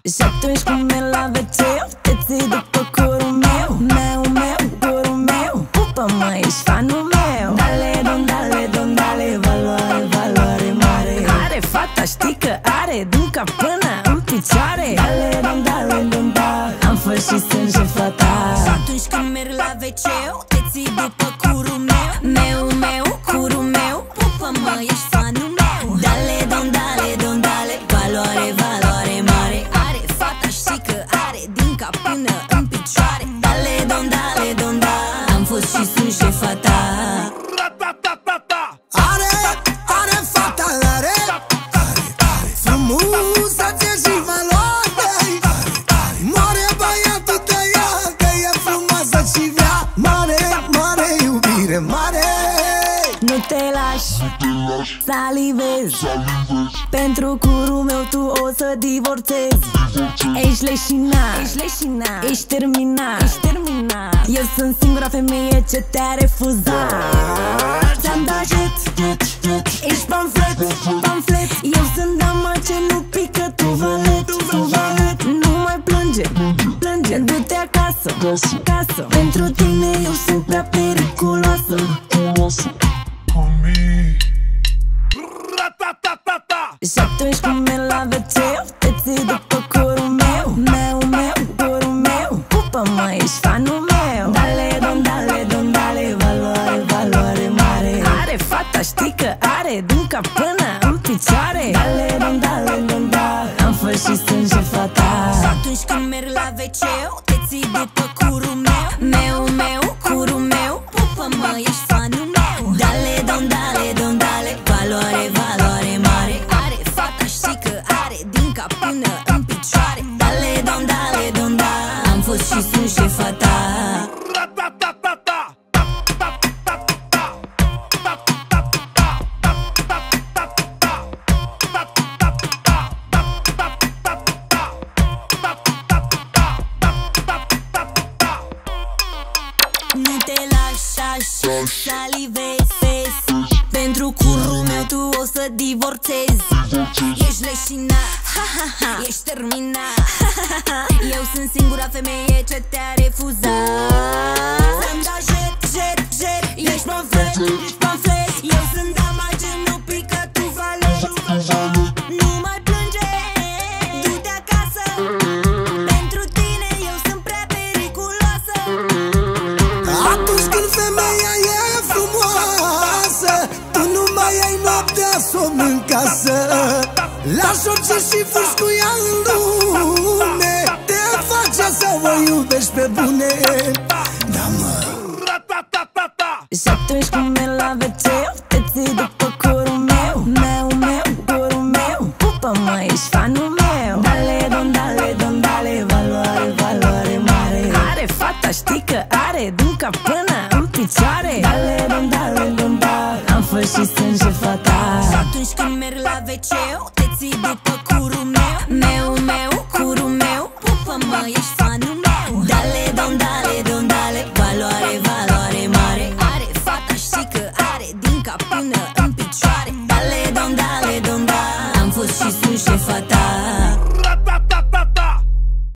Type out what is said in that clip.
Și atunci când merg la WC, te ții după curul meu. Curul meu. Pupă-mă, ești fanul meu. Dale, don, dale, don, dale, valoare, valoare mare. Are fata, știi că are din cap până în picioare. Dale, don, dale, don, dale, am fost și sânge fata. Și atunci când merg la WC, te ții după curul meu. Curul meu. Pupă-mă, ești fanul meu. Dale, don, dale, don, dale, valoare, valoare mare. Are fata, știi că are din cap până în picioare. Dale, don, dale, don, dale, am fost și sunt șefa ta. Are fata, are frumusețe și valoare. Mare băiatul de ea, că e frumoasă și vrea mare iubire, mare. Nu te lași, salivezi. Pentru curul meu tu o să divorțezi. Ești leșinat, ești terminat. Eu sunt singura femeie ce te-a refuzat. Ți-am dat jet, ești pamflet. Eu sunt dama ce nu pică, tu valet. Nu mai plânge, du-te acasă. Pentru tine eu sunt prea periculoasă. Și atunci când merg la WC, te ții după curul meu. Curul meu. Pupă-mă, ești fanul meu. Dale, don, dale, don, dale, valoare, valoare mare. Are fata, știi că are din cap până în picioare. Dale, don, dale, don, dale, am fost și sânge fata. Și atunci când merg la WC, te ții după curul meu. Curul meu. Pupă-mă, ești fanul meu. Dale, don, dale, don, dale, valoare, valoare mare. Are fata, știi că are din cap până în picioare. Dale, don, dale, don, dale, am fost și sunt șefa ta. Nu te lași, salivezi. Pentru curul meu tu o să divorțezi. Ești leșinat, ești terminat. Eu sunt singura femeie ce te-a refuzat. Ți-am dat jet, ești pamflet. Eu sunt dama ce nu pică, tu valet. Nu mai plânge, du-te acasă. Pentru tine eu sunt prea periculoasă. Atunci când femeia e frumoasă, tu nu mai ai noaptea somn în casă. Lași orice și fugi cu ea în lume. Te face să o iubești pe bune. Da, mă. Și atunci când merg la WC, te ții după curul meu. Curul meu. Pupă-mă, ești fanul meu. Dale, don, dale, don, dale, valoare, valoare mare. Are fata, știi că are din cap până în picioare. Dale, don, dale, don, dale, am fost și sânge fata. Și atunci când merg la WC, te ții după